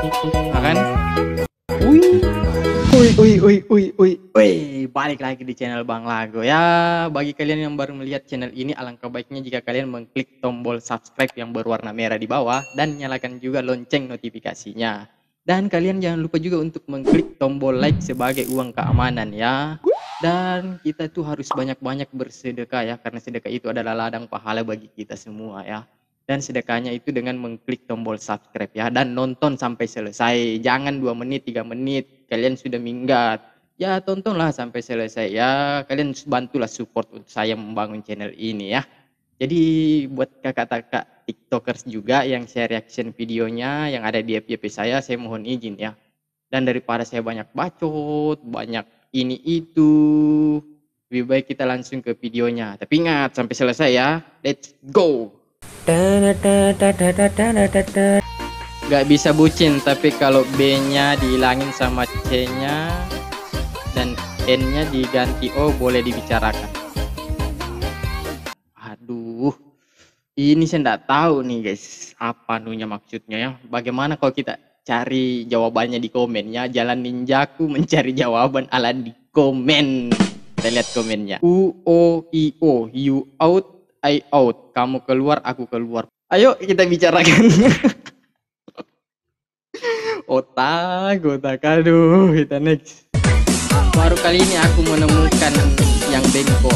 Akan Wih. Wih, balik lagi di channel Bang Lago ya. Bagi kalian yang baru melihat channel ini, alangkah baiknya jika kalian mengklik tombol subscribe yang berwarna merah di bawah dan nyalakan juga lonceng notifikasinya. Dan kalian jangan lupa juga untuk mengklik tombol like sebagai uang keamanan ya. Dan kita tuh harus banyak-banyak bersedekah ya, karena sedekah itu adalah ladang pahala bagi kita semua ya. Dan sedekahnya itu dengan mengklik tombol subscribe ya, dan nonton sampai selesai. Jangan 2 menit 3 menit kalian sudah minggat ya, tontonlah sampai selesai ya. Kalian bantulah support untuk saya membangun channel ini ya. Jadi buat kakak-kakak tiktokers juga yang share reaction videonya yang ada di FYP saya mohon izin ya. Dan daripada saya banyak bacot, banyak ini itu, lebih baik kita langsung ke videonya. Tapi ingat sampai selesai ya. Let's go. Gak bisa bucin, tapi kalau B-nya dihilangin sama C-nya dan N-nya diganti O boleh dibicarakan. Aduh, ini saya nggak tahu nih guys, apa nunya maksudnya ya. Bagaimana kalau kita cari jawabannya di komen ya. Jalan ninjaku mencari jawaban ala di komen. Kita lihat komennya. U-O-I-O, you out, I out. Kamu keluar, aku keluar. Ayo kita bicarakan. Otak. Aduh, kita next. Baru kali ini aku menemukan yang bengkok.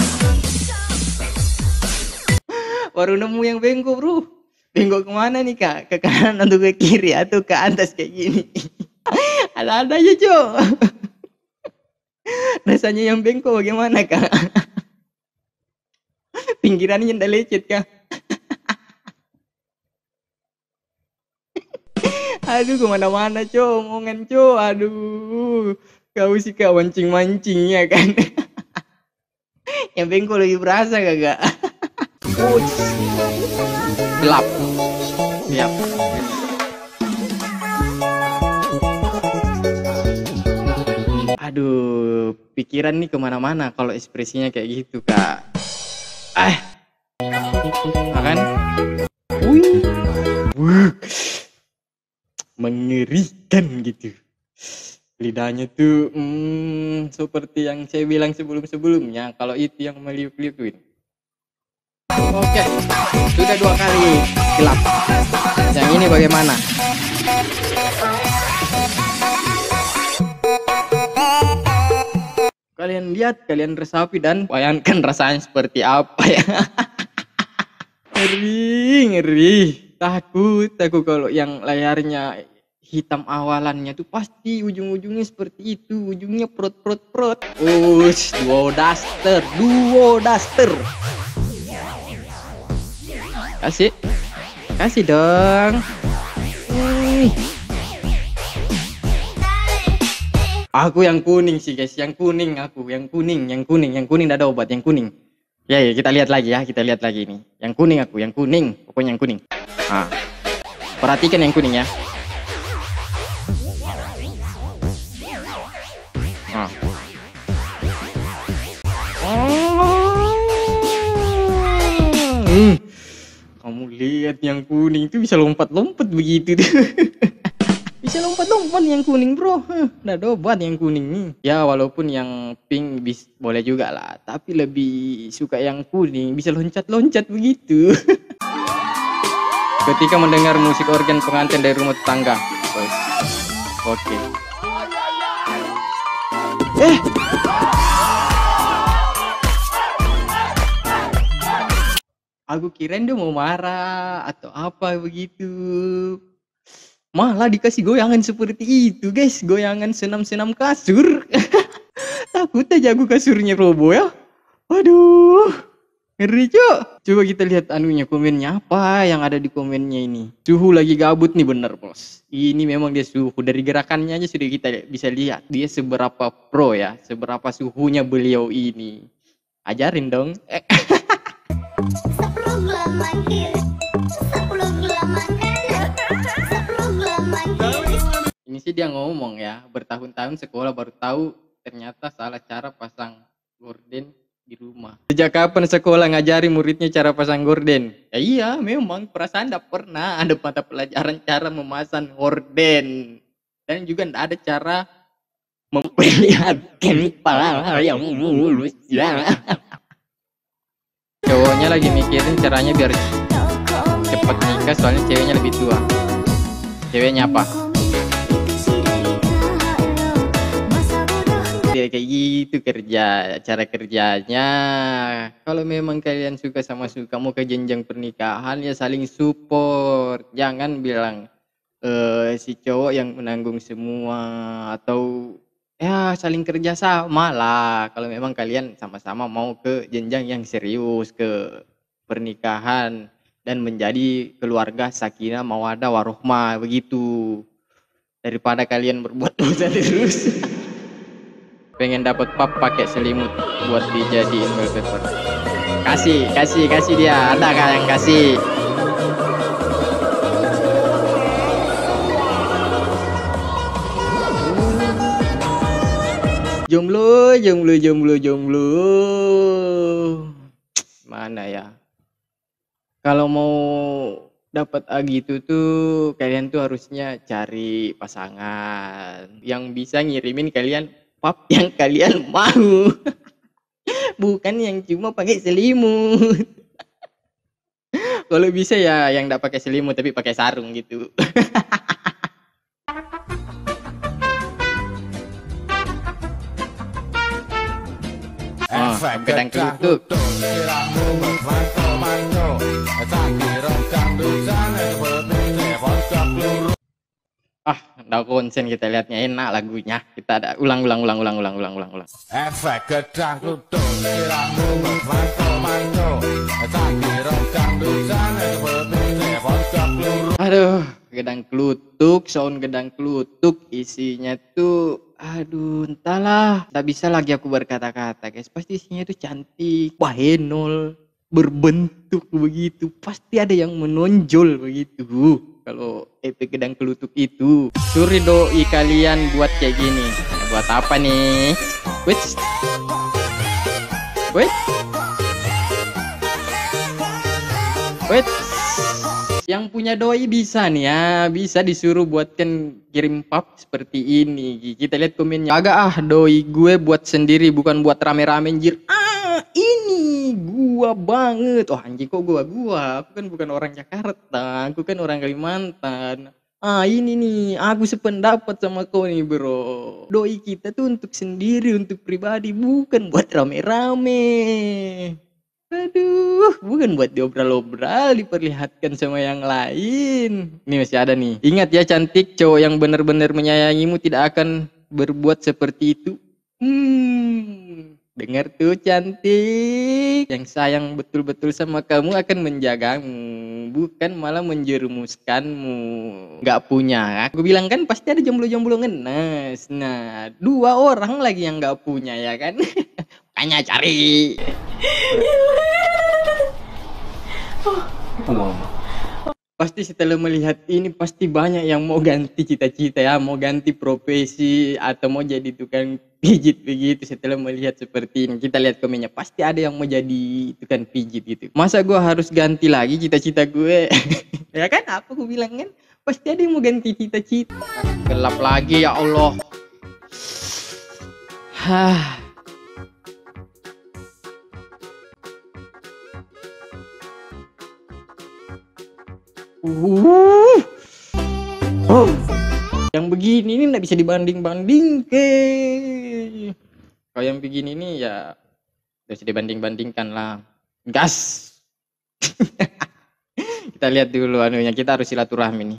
Baru nemu yang bengkok bro. Bengkok kemana nih kak? Ke kanan atau ke kiri atau ke atas kayak gini? Ada aja cok. Rasanya yang bengkok bagaimana kak? Pinggirannya ndak lecet kak? Aduh kemana-mana cok, omongan cok. Aduh, kau sih kak mancing-mancingnya kan. Yang bengkok lebih berasa kagak? Gelap. Siap. Aduh, pikiran nih kemana-mana kalau ekspresinya kayak gitu kak. Akan mengerikan gitu. Lidahnya tuh seperti yang saya bilang sebelum-sebelumnya, kalau itu yang meliuk-liukin. Oke, sudah 2 kali gelap. Yang ini bagaimana? Kalian lihat, kalian resapi dan bayangkan rasanya seperti apa ya. Ngeri. Takut aku kalau yang layarnya hitam awalannya tuh pasti ujung-ujungnya seperti itu. Ujungnya prot. Duo duster. Kasih dong. Aku yang kuning sih guys, yang kuning dah ada obat yang kuning. Ya kita lihat lagi ya, ini. Yang kuning pokoknya yang kuning. Nah, perhatikan yang kuning ya. Nah. Kamu lihat yang kuning itu bisa lompat-lompat begitu deh. Bisa lompat-lompat yang kuning bro. Nah obat yang kuning nih. Ya walaupun yang pink boleh juga lah, tapi lebih suka yang kuning, bisa loncat-loncat begitu. Ketika mendengar musik organ pengantin dari rumah tetangga. Oke. Aku kirain dia mau marah atau apa begitu. Malah dikasih goyangan seperti itu guys. Goyangan senam-senam kasur. Takut aja aku kasurnya robo ya. Waduh, ngeri cok. Coba kita lihat anunya, komennya apa yang ada di komennya ini. Suhu lagi gabut nih bener bos. Ini memang dia suhu. Dari gerakannya aja sudah kita bisa lihat dia seberapa pro ya. Seberapa suhunya beliau ini. Ajarin dong. Ini sih dia ngomong ya, bertahun-tahun sekolah baru tahu ternyata salah cara pasang gorden di rumah. Sejak kapan sekolah ngajari muridnya cara pasang gorden? Ya iya, memang perasaan tidak pernah ada mata pelajaran cara memasang gorden. Dan juga tidak ada cara memperlihatkan pala yang mulus. Cowoknya lagi mikirin caranya biar cepet nikah, soalnya ceweknya lebih tua. Ceweknya apa? Dia kayak gitu kerja, cara kerjanya. Kalau memang kalian suka sama suka mau ke jenjang pernikahan ya saling support. Jangan bilang si cowok yang menanggung semua, atau ya saling kerja sama lah. Kalau memang kalian sama-sama mau ke jenjang yang serius, ke pernikahan dan menjadi keluarga sakinah mawaddah warohmah begitu. Daripada kalian berbuat dosa terus. Pengen dapat pap pakai selimut buat dijadiin wallpaper. Kasih dia, ada kan yang kasih. Jomblo. Mana ya? Kalau mau dapat gitu tuh kalian tuh harusnya cari pasangan yang bisa ngirimin kalian pap yang kalian mau. Bukan yang cuma pakai selimut. Kalau bisa ya yang enggak pakai selimut tapi pakai sarung gitu. Gedang kelutuk. Nggak konsen kita lihatnya, enak lagunya. Kita ada ulang. Efek gedang kelutuk. Aduh, gedang kelutuk, sound gedang kelutuk isinya tuh aduh entahlah, tak bisa lagi aku berkata-kata guys. Pasti isinya itu cantik, wahenol, berbentuk begitu, pasti ada yang menonjol begitu. Kalau EP gedang kelutuk itu, suri doi kalian buat kayak gini. Buat apa nih? Wait. Yang punya doi bisa nih ya, bisa disuruh buatkan kirim pap seperti ini. Kita lihat komennya. Agak doi gue buat sendiri, bukan buat rame-rame anjir. Ini gua banget. Oh anjing kok gua. Aku kan bukan orang Jakarta, aku kan orang Kalimantan. Ini nih, aku sependapat sama kau nih bro. Doi kita tuh untuk sendiri, untuk pribadi, bukan buat rame-rame. Aduh, bukan buat diobral-obral, diperlihatkan sama yang lain. Ini masih ada nih. Ingat ya cantik, cowok yang benar-benar menyayangimu tidak akan berbuat seperti itu. Dengar tuh cantik, yang sayang betul-betul sama kamu akan menjagamu, bukan malah menjerumuskanmu. Gak punya, aku bilang kan pasti ada jomblo-jomblo ngenes. Nah, 2 orang lagi yang gak punya ya kan. Makanya cari. Pasti setelah melihat ini pasti banyak yang mau ganti cita-cita ya, mau ganti profesi atau mau jadi tukang pijit begitu setelah melihat seperti ini. Kita lihat komennya, pasti ada yang mau jadi tukang pijit gitu. Masa gue harus ganti lagi cita-cita gue? Ya kan, apa gue bilang kan, pasti ada yang mau ganti cita-cita. Gelap lagi ya Allah. Yang begini ini nggak bisa dibanding-bandingkan. Kalau yang begini ini ya bisa dibanding-bandingkan lah. Gas. Kita lihat dulu anunya, kita harus silaturahmi nih.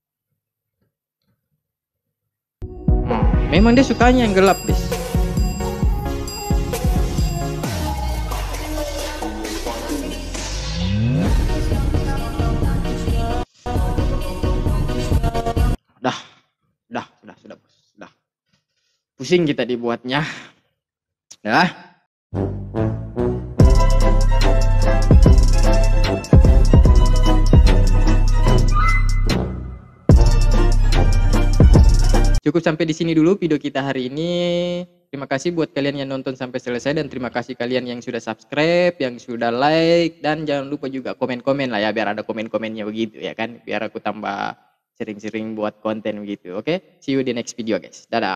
Memang dia sukanya yang gelap, guys. Sudah. Pusing kita dibuatnya. Dah. Cukup sampai di sini dulu video kita hari ini. Terima kasih buat kalian yang nonton sampai selesai dan terima kasih kalian yang sudah subscribe, yang sudah like dan jangan lupa juga komen-komen lah ya biar ada komen-komennya begitu ya kan, biar aku tambah sering-sering buat konten begitu. Oke, see you di next video guys. Dadah.